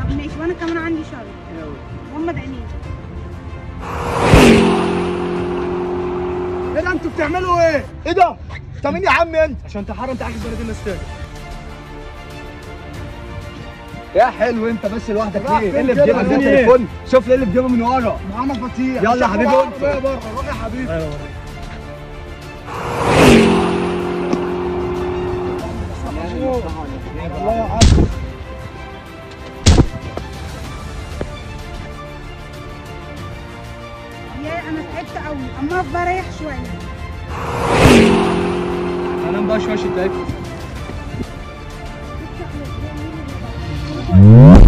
ماشي، وانا كمان عندي شرط. غمض عينيك. ايه ده انتوا بتعملوا ايه؟ ايه ده؟ انت مين يا عم انت؟ عشان تحرم تعاكس بلد الناس تاني. يا حلو انت بس لوحدك ليه؟ ايه اللي في جيبك ده تليفون؟ شوف لي اللي في جيبه من ورا. معانا فطير. يلا يا حبيبي انت. بره روح يا حبيبي. ايوه الله يا عم. يا انا تعبت قوي، اما اقف بريح شويه. انام بقى شويه عشان تعبت.